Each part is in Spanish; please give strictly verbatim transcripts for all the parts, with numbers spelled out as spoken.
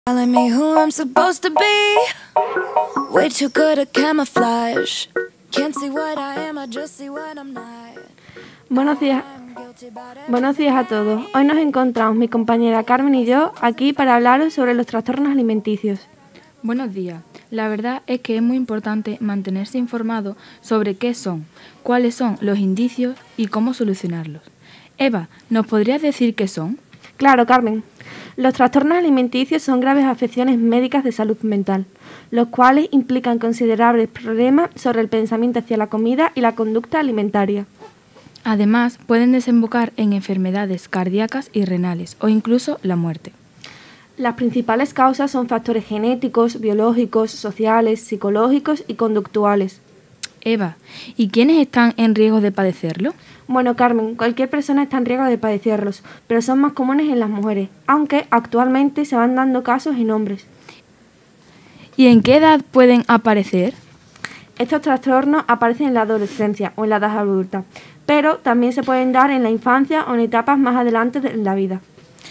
Telling me who I'm supposed to be. Way too good at camouflage. Can't see what I am, I just see what I'm not. Buenos días. Buenos días a todos. Hoy nos encontramos mi compañera Carmen y yo aquí para hablaros sobre los trastornos alimenticios. Buenos días. La verdad es que es muy importante mantenerse informado sobre qué son, cuáles son los indicios y cómo solucionarlos. Eva, ¿nos podrías decir qué son? Claro, Carmen. Los trastornos alimenticios son graves afecciones médicas de salud mental, los cuales implican considerables problemas sobre el pensamiento hacia la comida y la conducta alimentaria. Además, pueden desembocar en enfermedades cardíacas y renales o incluso la muerte. Las principales causas son factores genéticos, biológicos, sociales, psicológicos y conductuales. Eva, ¿y quiénes están en riesgo de padecerlo? Bueno, Carmen, cualquier persona está en riesgo de padecerlos, pero son más comunes en las mujeres, aunque actualmente se van dando casos en hombres. ¿Y en qué edad pueden aparecer? Estos trastornos aparecen en la adolescencia o en la edad adulta, pero también se pueden dar en la infancia o en etapas más adelante de la vida.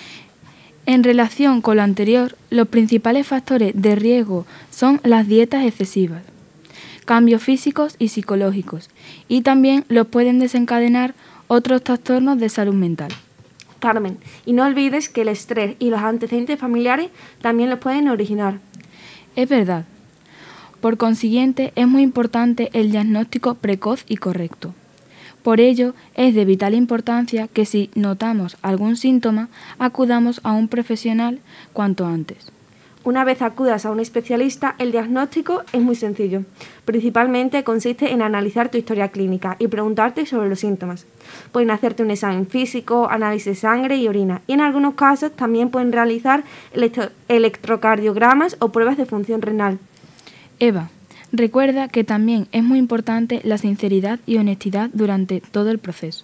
En relación con lo anterior, los principales factores de riesgo son las dietas excesivas, cambios físicos y psicológicos, y también los pueden desencadenar otros trastornos de salud mental. Carmen, y no olvides que el estrés y los antecedentes familiares también los pueden originar. Es verdad. Por consiguiente, es muy importante el diagnóstico precoz y correcto. Por ello, es de vital importancia que si notamos algún síntoma, acudamos a un profesional cuanto antes. Una vez acudas a un especialista, el diagnóstico es muy sencillo. Principalmente consiste en analizar tu historia clínica y preguntarte sobre los síntomas. Pueden hacerte un examen físico, análisis de sangre y orina, y en algunos casos también pueden realizar electro- electrocardiogramas o pruebas de función renal. Eva, recuerda que también es muy importante la sinceridad y honestidad durante todo el proceso,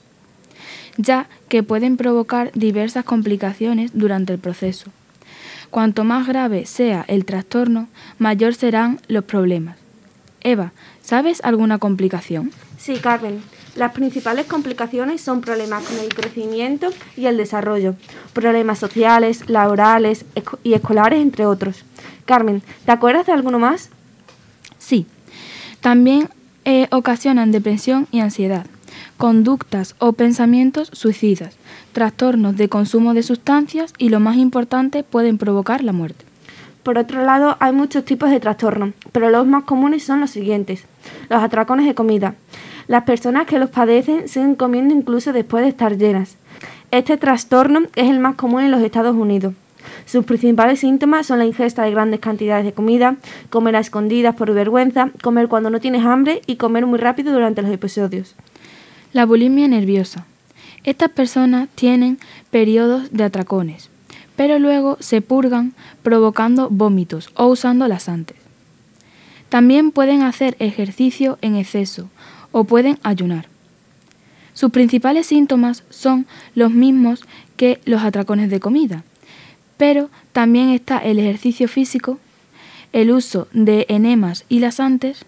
ya que pueden provocar diversas complicaciones durante el proceso. Cuanto más grave sea el trastorno, mayor serán los problemas. Eva, ¿sabes alguna complicación? Sí, Carmen. Las principales complicaciones son problemas con el crecimiento y el desarrollo, problemas sociales, laborales y escolares, entre otros. Carmen, ¿te acuerdas de alguno más? Sí. También eh, ocasionan depresión y ansiedad, conductas o pensamientos suicidas, trastornos de consumo de sustancias y, lo más importante, pueden provocar la muerte. Por otro lado, hay muchos tipos de trastornos, pero los más comunes son los siguientes. Los atracones de comida. Las personas que los padecen siguen comiendo incluso después de estar llenas. Este trastorno es el más común en los Estados Unidos. Sus principales síntomas son la ingesta de grandes cantidades de comida, comer a escondidas por vergüenza, comer cuando no tienes hambre y comer muy rápido durante los episodios. La bulimia nerviosa. Estas personas tienen periodos de atracones, pero luego se purgan provocando vómitos o usando laxantes. También pueden hacer ejercicio en exceso o pueden ayunar. Sus principales síntomas son los mismos que los atracones de comida, pero también está el ejercicio físico, el uso de enemas y laxantes,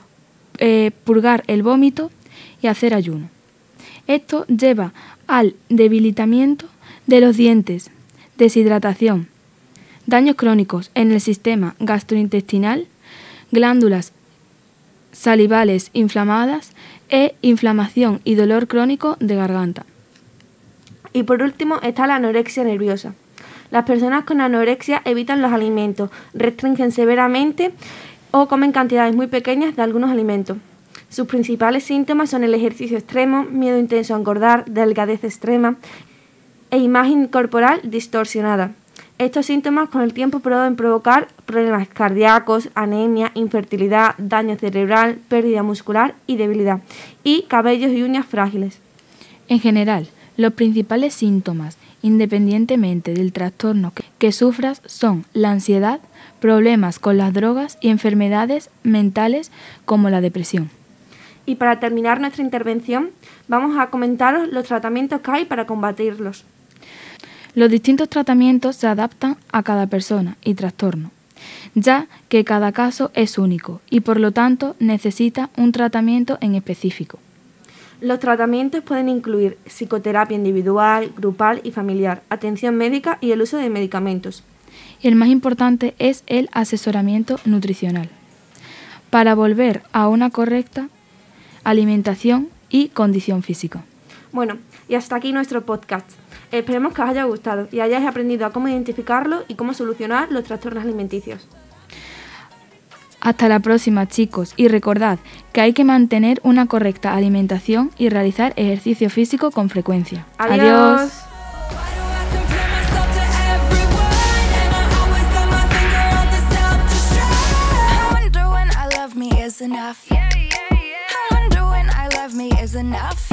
eh, purgar el vómito y hacer ayuno. Esto lleva al debilitamiento de los dientes, deshidratación, daños crónicos en el sistema gastrointestinal, glándulas salivales inflamadas e inflamación y dolor crónico de garganta. Y por último está la anorexia nerviosa. Las personas con anorexia evitan los alimentos, restringen severamente o comen cantidades muy pequeñas de algunos alimentos. Sus principales síntomas son el ejercicio extremo, miedo intenso a engordar, delgadez extrema e imagen corporal distorsionada. Estos síntomas con el tiempo pueden provocar problemas cardíacos, anemia, infertilidad, daño cerebral, pérdida muscular y debilidad, y cabellos y uñas frágiles. En general, los principales síntomas, independientemente del trastorno que sufras, son la ansiedad, problemas con las drogas y enfermedades mentales como la depresión. Y para terminar nuestra intervención, vamos a comentaros los tratamientos que hay para combatirlos. Los distintos tratamientos se adaptan a cada persona y trastorno, ya que cada caso es único y por lo tanto necesita un tratamiento en específico. Los tratamientos pueden incluir psicoterapia individual, grupal y familiar, atención médica y el uso de medicamentos. y el más importante es el asesoramiento nutricional, para volver a una correcta alimentación y condición física. Bueno, y hasta aquí nuestro podcast. Esperemos que os haya gustado y hayáis aprendido a cómo identificarlo y cómo solucionar los trastornos alimenticios. Hasta la próxima, chicos, y recordad que hay que mantener una correcta alimentación y realizar ejercicio físico con frecuencia. Adiós. Adiós. Enough. I wonder when I love me is enough.